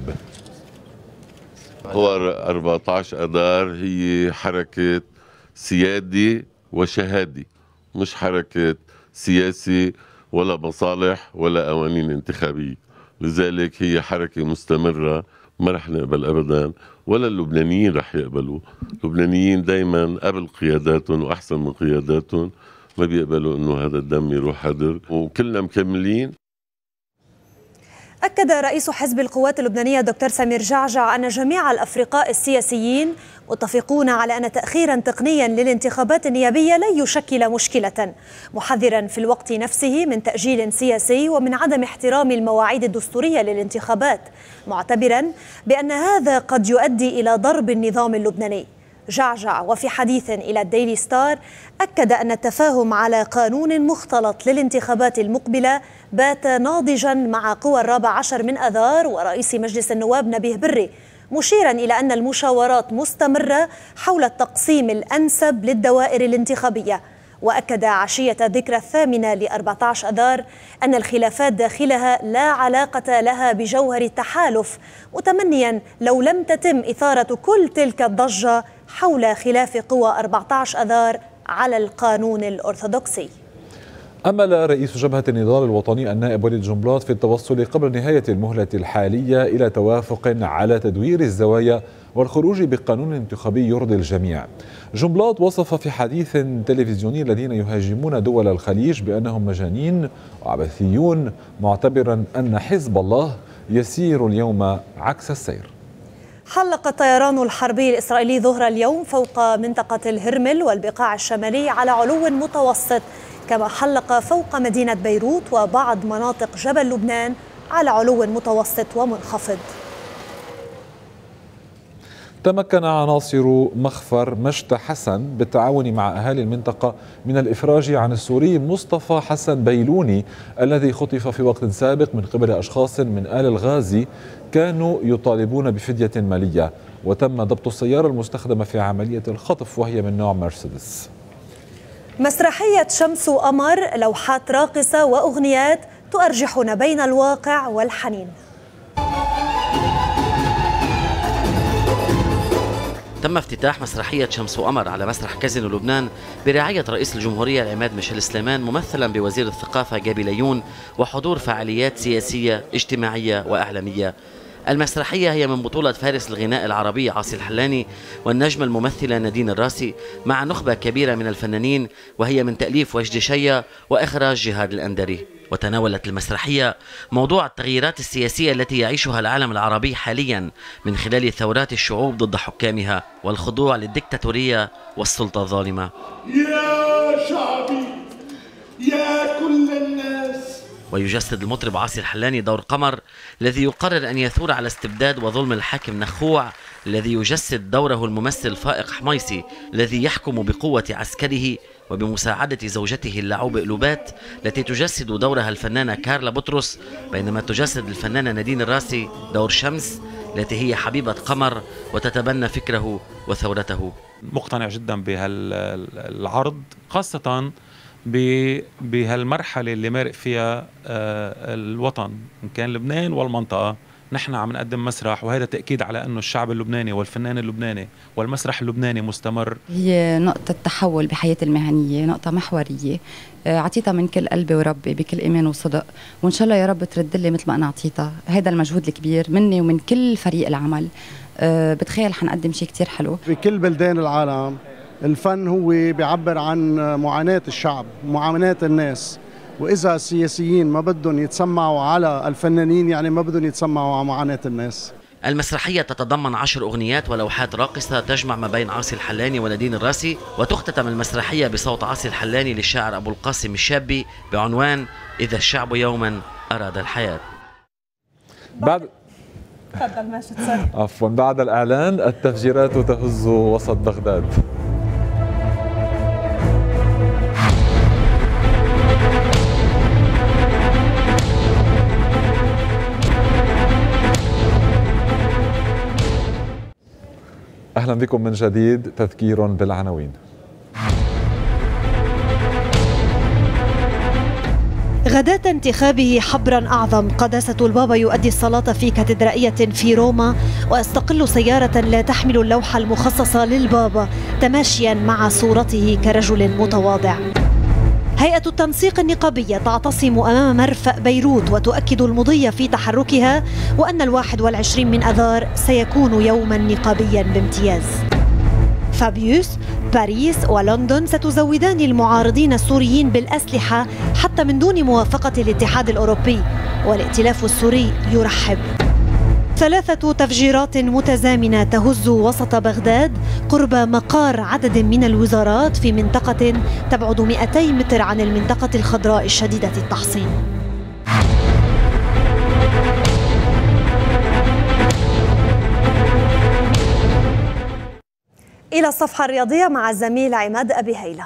هو 14 آذار هي حركة سيادي وشهادي، مش حركة سياسي ولا مصالح ولا قوانين انتخابية. لذلك هي حركة مستمرة، ما رح نقبل أبدا، ولا اللبنانيين رح يقبلوا. اللبنانيين دايما قبل قياداتهم وأحسن من قياداتهم، ما بيقبلوا أنه هذا الدم يروح هدر، وكلنا مكملين. أكد رئيس حزب القوات اللبنانية دكتور سمير جعجع أن جميع الأفرقاء السياسيين متفقون على أن تأخيرا تقنيا للانتخابات النيابية لن يشكل مشكلة، محذرا في الوقت نفسه من تأجيل سياسي ومن عدم احترام المواعيد الدستورية للانتخابات، معتبرا بأن هذا قد يؤدي إلى ضرب النظام اللبناني. جعجع وفي حديث إلى الديلي ستار أكد أن التفاهم على قانون مختلط للانتخابات المقبلة بات ناضجا مع قوى 14 من آذار ورئيس مجلس النواب نبيه بري، مشيرا إلى أن المشاورات مستمرة حول التقسيم الأنسب للدوائر الانتخابية. وأكد عشية ذكرى 8 ل14 آذار أن الخلافات داخلها لا علاقة لها بجوهر التحالف، متمنيا لو لم تتم إثارة كل تلك الضجة حول خلاف قوى 14 آذار على القانون الأرثوذكسي. أمل رئيس جبهة النضال الوطني النائب وليد جنبلاط في التوصل قبل نهاية المهلة الحالية إلى توافق على تدوير الزوايا والخروج بقانون انتخابي يرضي الجميع. جنبلاط وصف في حديث تلفزيوني الذين يهاجمون دول الخليج بأنهم مجانين وعبثيون، معتبرا أن حزب الله يسير اليوم عكس السير. حلق الطيران الحربي الإسرائيلي ظهر اليوم فوق منطقة الهرمل والبقاع الشمالي على علو متوسط، كما حلق فوق مدينة بيروت وبعض مناطق جبل لبنان على علو متوسط ومنخفض. تمكن عناصر مخفر مشت حسن بالتعاون مع أهالي المنطقة من الإفراج عن السوري مصطفى حسن بيلوني الذي خطف في وقت سابق من قبل أشخاص من آل الغازي كانوا يطالبون بفدية مالية، وتم ضبط السيارة المستخدمة في عملية الخطف وهي من نوع مرسيدس. مسرحية شمس وقمر لوحات راقصة وأغنيات تؤرجحنا بين الواقع والحنين. تم افتتاح مسرحية شمس وقمر على مسرح كازينو لبنان برعاية رئيس الجمهورية العماد ميشيل سليمان ممثلا بوزير الثقافة جابي ليون، وحضور فعاليات سياسية اجتماعية وإعلامية. المسرحية هي من بطولة فارس الغناء العربي عاصي الحلاني والنجمة الممثلة نادين الراسي مع نخبة كبيرة من الفنانين، وهي من تأليف وجدي شيا وإخراج جهاد الأندري. وتناولت المسرحية موضوع التغييرات السياسية التي يعيشها العالم العربي حاليا من خلال ثورات الشعوب ضد حكامها والخضوع للدكتاتورية والسلطة الظالمة. يا شعبي يا كل الناس. ويجسد المطرب عاصي الحلاني دور قمر الذي يقرر أن يثور على استبداد وظلم الحاكم نخوع، الذي يجسد دوره الممثل فائق حميصي الذي يحكم بقوة عسكره وبمساعدة زوجته اللعوب قلوبات التي تجسد دورها الفنانة كارلا بطرس، بينما تجسد الفنانة نادين الراسي دور شمس التي هي حبيبة قمر وتتبنى فكره وثورته. مقتنع جدا بهالعرض، خاصة بهالمرحلة اللي مارق فيها الوطن إن كان لبنان والمنطقة. نحن عم نقدم مسرح، وهذا تأكيد على أنه الشعب اللبناني والفنان اللبناني والمسرح اللبناني مستمر. هي نقطة تحول بحياتي المهنية، نقطة محورية عطيتها من كل قلبي وربي بكل إيمان وصدق، وإن شاء الله يا رب ترد لي مثل ما أنا عطيتها. هذا المجهود الكبير مني ومن كل فريق العمل. بتخيل حنقدم شيء كتير حلو. في كل بلدان العالم الفن هو بيعبر عن معاناة الشعب، معاناة الناس، وإذا السياسيين ما بدهم يتسمعوا على الفنانين يعني ما بدهم يتسمعوا على معاناة الناس. المسرحية تتضمن 10 أغنيات ولوحات راقصة تجمع ما بين عاصي الحلاني ونادين الراسي، وتختتم المسرحية بصوت عاصي الحلاني للشاعر أبو القاسم الشابي بعنوان إذا الشعب يوما أراد الحياة. تفضل ماشي تصرف. عفوا. بعد الإعلان التفجيرات تهز وسط بغداد. أهلا بكم من جديد. تذكير بالعناوين. غداة انتخابه حبرا أعظم، قداسة البابا يؤدي الصلاة في كاتدرائية في روما ويستقل سيارة لا تحمل اللوحة المخصصة للبابا تماشيا مع صورته كرجل متواضع. هيئة التنسيق النقابية تعتصم أمام مرفأ بيروت وتؤكد المضي في تحركها وأن 21 من أذار سيكون يوما نقابيا بامتياز. فابيوس، باريس ولندن ستزودان المعارضين السوريين بالأسلحة حتى من دون موافقة الاتحاد الأوروبي، والائتلاف السوري يرحب. 3 تفجيرات متزامنة تهز وسط بغداد قرب مقار عدد من الوزارات في منطقة تبعد 200 متر عن المنطقة الخضراء الشديدة التحصين. إلى الصفحة الرياضية مع الزميل عماد أبي هيلة.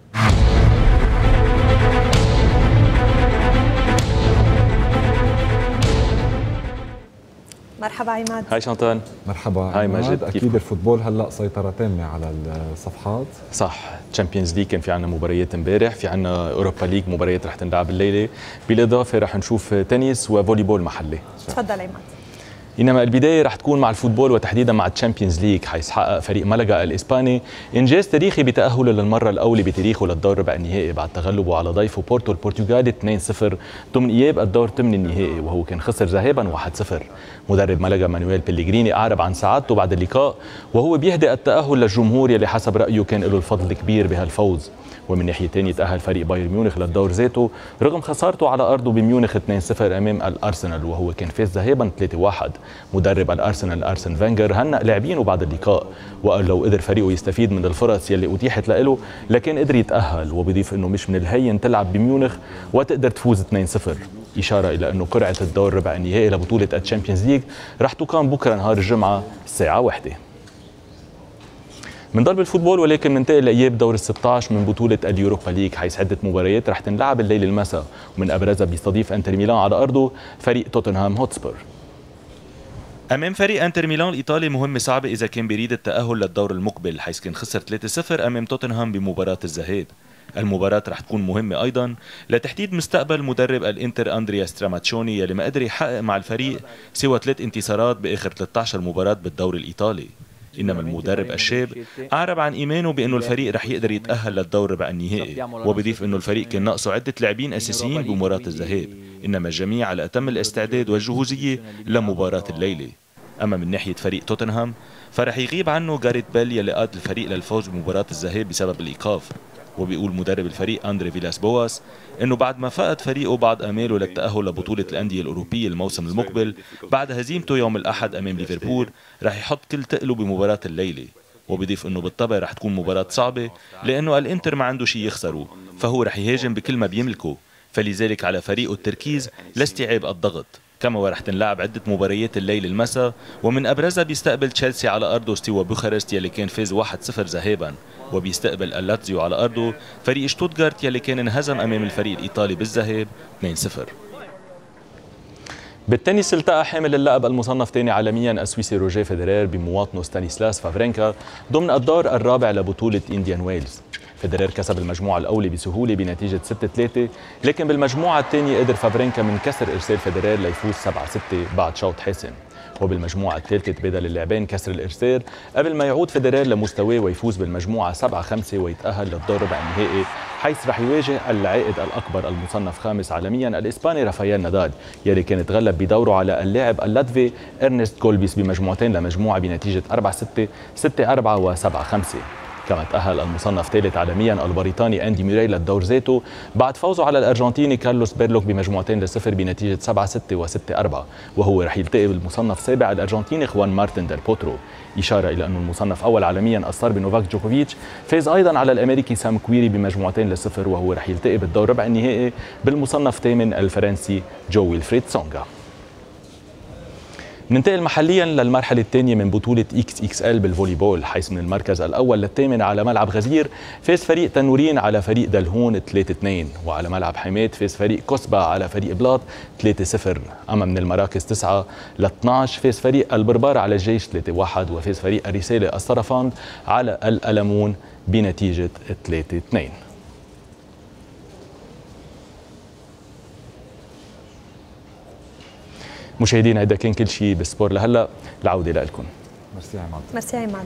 مرحبا عماد. هاي شانتال. مرحبا. هاي ماجد. اكيد الفوتبول هلا سيطره تامه على الصفحات. صح. تشامبيونز ليج كان في عندنا مباريات امبارح، في عندنا اوروبا ليج مباريات رح تنلعب الليله، بالاضافه رح نشوف تنس وفولي بول محلي. تفضل عماد. إنما البداية رح تكون مع الفوتبول وتحديدا مع الشامبيونز ليج، حيث حقق فريق ملقا الإسباني إنجاز تاريخي بتأهله للمرة الأولى بتاريخه للدور ربع النهائي بعد تغلبه على ضيفه بورتو البرتغالي 2-0 ضمن إياب الدور ثمن النهائي، وهو كان خسر ذهابا 1-0. مدرب ملقا مانويل بيليغريني أعرب عن سعادته بعد اللقاء وهو بيهدئ التأهل للجمهور يلي حسب رأيه كان له الفضل الكبير بهالفوز. ومن ناحية ثانية تأهل فريق بايرن ميونخ للدور ذاته رغم خسارته على أرضه بميونخ 2-0 أمام الأرسنال، وهو كان فاز ذهابا 3-1. مدرب الأرسنال أرسن فينجر هنأ لاعبينه بعد اللقاء وقال لو قدر فريقه يستفيد من الفرص يلي أتيحت له لكن قدر يتأهل، وبيضيف أنه مش من الهين تلعب بميونخ وتقدر تفوز 2-0، إشارة إلى أنه قرعة الدور ربع النهائي لبطولة الشامبيونز ليج رح تقام بكرة نهار الجمعة الساعة 1. من ضرب الفوتبول ولكن ننتقل لإياب دور ال16 من بطولة اليوروبا ليج، حيث عدة مباريات رح تنلعب الليل المساء، ومن أبرزها بيستضيف انتر ميلان على أرضه فريق توتنهام هوتسبور. أمام فريق انتر ميلان الإيطالي مهمة صعبة إذا كان بيريد التأهل للدور المقبل، حيث كان خسر 3-0 أمام توتنهام بمباراة الذهاب. المباراة رح تكون مهمة أيضا لتحديد مستقبل مدرب الانتر أندريا ستراماتشوني يلي ما قدر يحقق مع الفريق سوى 3 انتصارات بآخر 13 مباراة بالدور الإيطالي. إنما المدرب الشاب أعرب عن إيمانه بأنه الفريق رح يقدر يتأهل للدور ربع النهائي، وبضيف أنه الفريق كان ناقصه عدة لاعبين أساسيين بمباراة الذهاب، إنما الجميع على أتم الاستعداد والجهوزية لمباراة الليلة. أما من ناحية فريق توتنهام فرح يغيب عنه جاريت بيل يلي قاد الفريق للفوز بمباراة الذهاب بسبب الإيقاف. وبيقول مدرب الفريق أندري فيلاس بواس أنه بعد ما فقد فريقه بعض أماله للتأهل لبطولة الأندية الأوروبية الموسم المقبل بعد هزيمته يوم الأحد أمام ليفربول رح يحط كل تقله بمباراة الليلة. وبيضيف أنه بالطبع رح تكون مباراة صعبة لأنه الإنتر ما عنده شيء يخسره، فهو رح يهاجم بكل ما بيملكه، فلذلك على فريقه التركيز لاستيعاب الضغط. كما ورح تنلعب عدة مباريات الليل المساء، ومن أبرزها بيستقبل تشيلسي على أرضه ستيوا بوخارست يلي كان فاز 1-0 ذهابا، وبيستقبل اللاتزيو على أرضه فريق شتوتغارت يلي كان انهزم أمام الفريق الإيطالي بالذهاب 2-0. بالتنس التقى حامل اللقب المصنف ثاني عالميا السويسي روجيه فيدرير بمواطنه ستانيسلاس فافرينكا ضمن الدور الرابع لبطولة إنديان ويلز. فيدرير كسب المجموعة الأولى بسهولة بنتيجة 6-3، لكن بالمجموعة الثانية قدر فافرينكا من كسر إرسال فيدرير ليفوز 7-6 بعد شوط حاسم. وبالمجموعة الثالثة تبادل اللاعبين كسر الإرسال قبل ما يعود فيدرير لمستواه ويفوز بالمجموعة 7-5 ويتأهل للدور ربع النهائي، حيث رح يواجه العائد الأكبر المصنف خامس عالميا الإسباني رافائيل نادال يلي كان تغلب بدوره على اللاعب اللاتفي إرنست كولبيس بمجموعتين لمجموعة بنتيجة 4-6 6-4 و7-5. كما تأهل المصنف ثالث عالميا البريطاني أندي ميراي للدور ذاته بعد فوزه على الأرجنتيني كارلوس بيرلوك بمجموعتين ل0 بنتيجة 7-6 و6-4، وهو رح يلتقي بالمصنف سابع الأرجنتيني خوان مارتن ديل بوترو، إشارة إلى أن المصنف أول عالميا الصربي بنوفاك جوكوفيتش فاز أيضا على الأمريكي سام كويري بمجموعتين ل0، وهو رح يلتقي بالدور ربع النهائي بالمصنف ثامن الفرنسي جو ويلفريد سونغا. ننتقل محليا للمرحلة الثانية من بطولة XXL بالفوليبول، حيث من المركز الأول للثامن على ملعب غزير فاز فريق تنورين على فريق دلهون 3-2، وعلى ملعب حماد فاز فريق كوسبا على فريق بلاط 3-0. أما من المراكز 9 ل12 فاز فريق البربار على الجيش 3-1، وفاز فريق الرسالة الصرفان على الألمون بنتيجة 3-2. مشاهدينا هذا كان كل شيء بالسبور لهلا، العودة لكم. ميرسي عماد. ميرسي عماد.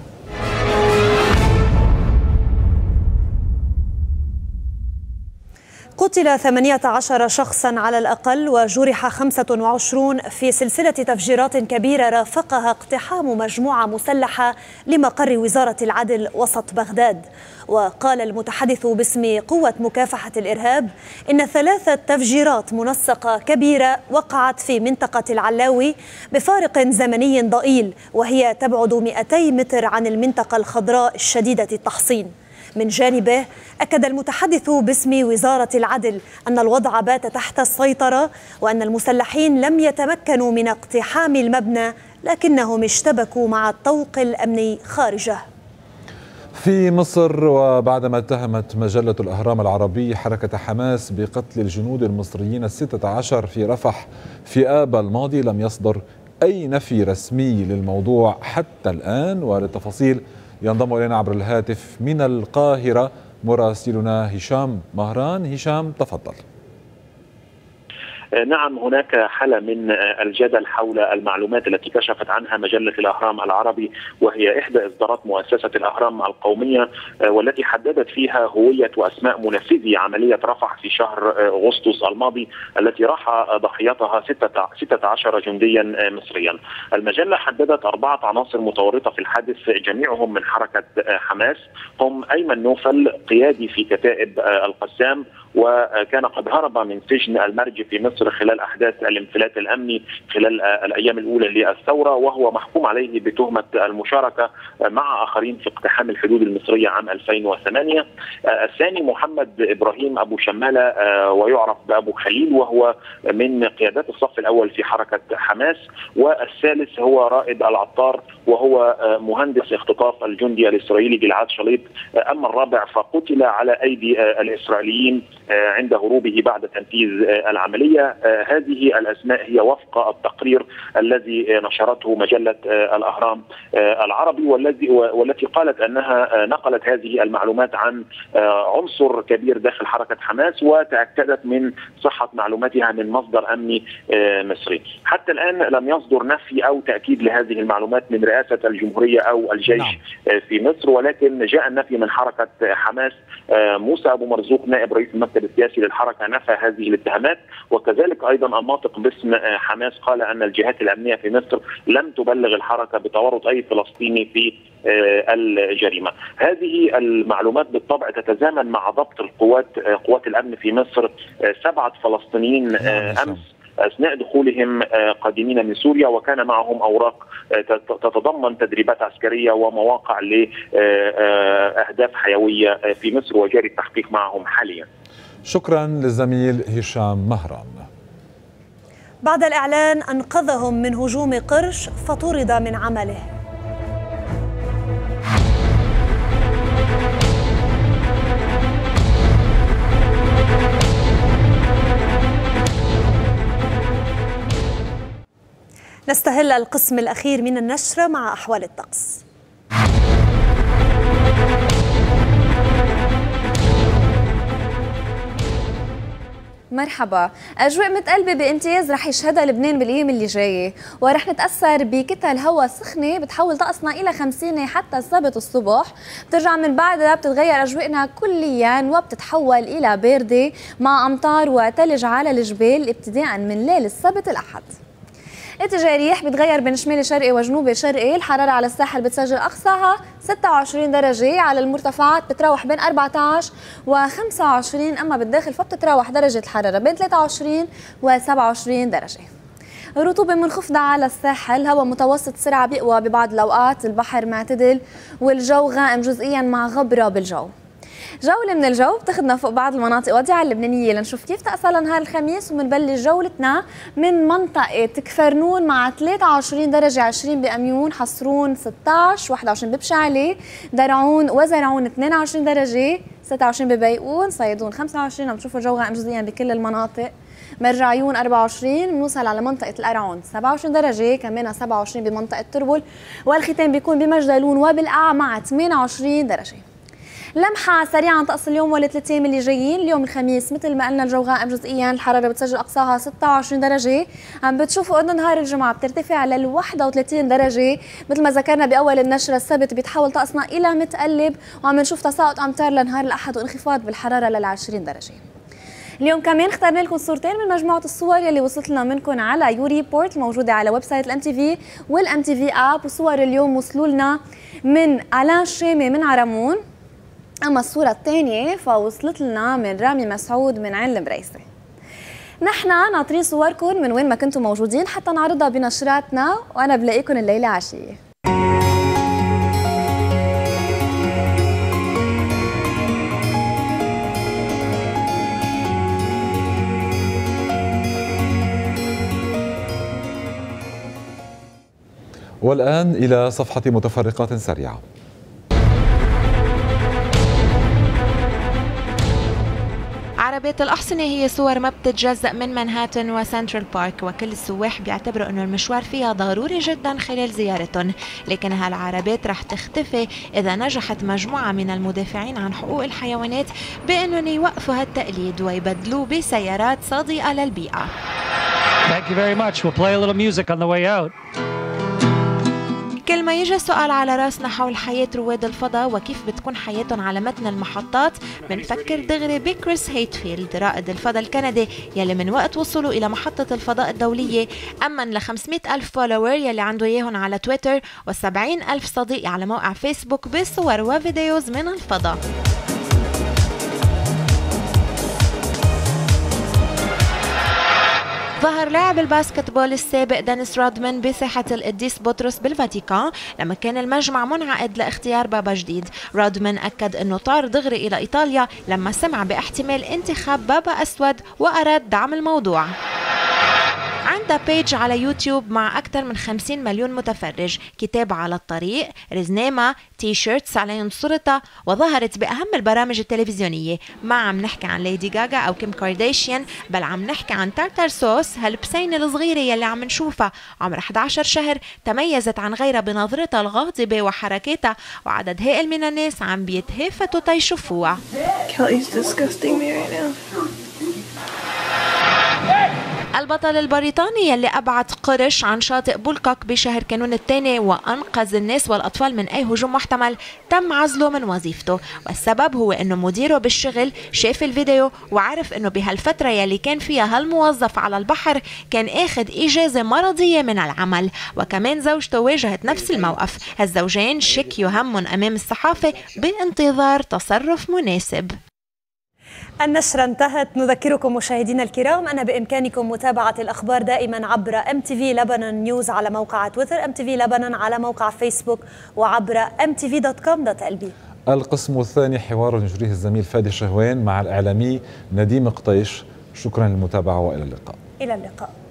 قتل 18 شخصا على الأقل وجرح 25 في سلسلة تفجيرات كبيرة رافقها اقتحام مجموعة مسلحة لمقر وزارة العدل وسط بغداد. وقال المتحدث باسم قوة مكافحة الإرهاب إن 3 تفجيرات منسقة كبيرة وقعت في منطقة العلاوي بفارق زمني ضئيل، وهي تبعد 200 متر عن المنطقة الخضراء الشديدة التحصين. من جانبه أكد المتحدث باسم وزارة العدل أن الوضع بات تحت السيطرة، وأن المسلحين لم يتمكنوا من اقتحام المبنى لكنهم اشتبكوا مع الطوق الأمني خارجه. في مصر، وبعدما اتهمت مجلة الأهرام العربي حركة حماس بقتل الجنود المصريين 16 في رفح في آب الماضي، لم يصدر أي نفي رسمي للموضوع حتى الآن. وللتفاصيل ينضم إلينا عبر الهاتف من القاهرة مراسلنا هشام مهران. هشام، تفضل. نعم، هناك حالة من الجدل حول المعلومات التي كشفت عنها مجلة الأهرام العربي، وهي إحدى إصدارات مؤسسة الأهرام القومية، والتي حددت فيها هوية وأسماء منفذي عملية رفح في شهر أغسطس الماضي التي راح ضحيتها 16 جنديا مصريا. المجلة حددت 4 عناصر متورطة في الحادث جميعهم من حركة حماس، هم أيمن نوفل قيادي في كتائب القسام، وكان قد هرب من سجن المرج في مصر خلال أحداث الانفلات الأمني خلال الأيام الأولى للثورة، وهو محكوم عليه بتهمة المشاركة مع آخرين في اقتحام الحدود المصرية عام 2008. الثاني محمد إبراهيم أبو شمالة، ويعرف بأبو خليل، وهو من قيادات الصف الأول في حركة حماس. والثالث هو رائد العطار، وهو مهندس اختطاف الجندي الإسرائيلي جلعاد شليط. أما الرابع فقتل على أيدي الإسرائيليين عند هروبه بعد تنفيذ العملية. هذه الأسماء هي وفق التقرير الذي نشرته مجلة الأهرام العربي، والتي قالت أنها نقلت هذه المعلومات عن عنصر كبير داخل حركة حماس، وتأكدت من صحة معلوماتها من مصدر أمني مصري. حتى الآن لم يصدر نفي أو تأكيد لهذه المعلومات من رئاسة الجمهورية أو الجيش في مصر، ولكن جاء النفي من حركة حماس. موسى أبو مرزوق نائب رئيس المكتب السياسي للحركة نفى هذه الاتهامات، وكذلك أيضا الناطق باسم حماس قال أن الجهات الأمنية في مصر لم تبلغ الحركة بتورط أي فلسطيني في الجريمة. هذه المعلومات بالطبع تتزامن مع ضبط قوات الأمن في مصر 7 فلسطينيين أمس أثناء دخولهم قادمين من سوريا، وكان معهم أوراق تتضمن تدريبات عسكرية ومواقع لأهداف حيوية في مصر، وجاري التحقيق معهم حاليا. شكرا للزميل هشام مهران. بعد الإعلان أنقذهم من هجوم قرش فطرد من عمله. نستهل القسم الأخير من النشرة مع أحوال الطقس. مرحبا. أجواء متقلبة بامتياز رح يشهدها لبنان بالأيام اللي جاية، ورح نتأثر بكتل هواء سخنة بتحول طقسنا إلى 50 حتى السبت الصبح، بترجع من بعدها بتتغير أجواءنا كليا وبتتحول إلى باردة مع أمطار وثلج على الجبال ابتداء من ليل السبت الأحد. اتجاه الرياح بتغير بين شمالي شرقي وجنوبي شرقي، الحرارة على الساحل بتسجل أقصاها 26 درجة، على المرتفعات بتراوح بين 14 و25، أما بالداخل فبتتراوح درجة الحرارة بين 23 و27 درجة. الرطوبة منخفضة على الساحل، هواء متوسط سرعة بيقوى ببعض الأوقات، البحر معتدل والجو غائم جزئيا مع غبرة بالجو. جولة من الجو بتاخذنا فوق بعض المناطق وديعة اللبنانية لنشوف كيف طقسها لنهار الخميس، وبنبلش جولتنا من منطقة كفرنون مع 23 درجة 20 بأميون، حصرون 16 21 ببشعلة، درعون وزرعون 22 درجة 26 ببيقون، صيدون 25. عم تشوفوا الجو غائم جزئيا بكل المناطق. مرجعيون 24، بنوصل على منطقة القرعون 27 درجة، كمان 27 بمنطقة تربل، والختام بيكون بمجدلون وبالقاع مع 28 درجة. لمحة سريعة عن طقس اليوم والثلاث ايام اللي جايين. اليوم الخميس مثل ما قلنا الجو غائم جزئيا، الحرارة بتسجل أقصاها 26 درجة، عم بتشوفوا انه نهار الجمعة بترتفع لل 31 درجة. مثل ما ذكرنا بأول النشرة السبت بيتحول طقسنا إلى متقلب، وعم نشوف تساقط أمطار لنهار الأحد وانخفاض بالحرارة لل 20 درجة. اليوم كمان اخترنا لكم صورتين من مجموعة الصور يلي وصلت لنا منكم على يو ريبورت الموجودة على ويب سايت الام تي في والام تي في اب، وصور اليوم وصلوا لنا من علان شامي من عرمون، أما الصورة الثانية فوصلت لنا من رامي مسعود من عين المريسة. نحن ناطرين صوركم من وين ما كنتم موجودين حتى نعرضها بنشراتنا، وأنا بلاقيكم الليلة عشية. والآن إلى صفحة متفرقات سريعة. عربية الأحصنة هي صور ما بتتجزأ من مانهاتن وسنترال بارك، وكل السواح بيعتبروا أنه المشوار فيها ضروري جدا خلال زيارتهم، لكن هالعربات رح تختفي إذا نجحت مجموعة من المدافعين عن حقوق الحيوانات بأنهم يوقفوا هالتقليد ويبدلوه بسيارات صديقة للبيئة. Thank you very much. We'll play a little music on the way out. كل ما يجي سؤال على راسنا حول حياة رواد الفضاء وكيف بتكون حياتهم على متن المحطات، بنفكر دغري بكريس هيتفيلد رائد الفضاء الكندي يلي من وقت وصوله إلى محطة الفضاء الدولية أمن ل 500,000 فولوور يلي عنده إياهم على تويتر و70,000 صديق على موقع فيسبوك بصور وفيديوز من الفضاء. ظهر لاعب الباسكتبول السابق دينيس رودمان بساحة القديس بطرس بالفاتيكان لما كان المجمع منعقد لاختيار بابا جديد. رودمان أكد أنه طار دغري إلى إيطاليا لما سمع باحتمال انتخاب بابا أسود وأراد دعم الموضوع. وعندها بيج على يوتيوب مع أكثر من 50 مليون متفرج. كتاب على الطريق، رزنامة، تي شيرتس عليهم صورتها، وظهرت بأهم البرامج التلفزيونية. ما عم نحكي عن ليدي غاغا أو كيم كارداشيان، بل عم نحكي عن تارتار صوص، هالبسينة الصغيرة يلي عم نشوفها عمرها 11 شهر، تميزت عن غيرها بنظرتها الغاضبة وحركاتها، وعدد هائل من الناس عم بيتهافتوا تيشوفوها. البطل البريطاني يلي أبعد قرش عن شاطئ بولكوك بشهر كانون الثاني وأنقذ الناس والأطفال من أي هجوم محتمل تم عزله من وظيفته، والسبب هو أنه مديره بالشغل شاف الفيديو وعرف أنه بهالفترة يلي كان فيها هالموظف على البحر كان أخذ إجازة مرضية من العمل. وكمان زوجته واجهت نفس الموقف. هالزوجين شكيوا همهم أمام الصحافة بانتظار تصرف مناسب. النشرة انتهت. نذكركم مشاهدينا الكرام أن بإمكانكم متابعة الأخبار دائما عبر MTV لبنان نيوز على موقع تويتر، MTV لبنان على موقع فيسبوك، وعبر mtv.com.lb. القسم الثاني حوار يجريه الزميل فادي شهوان مع الإعلامي نديم قطيش. شكرا للمتابعة وإلى اللقاء. إلى اللقاء.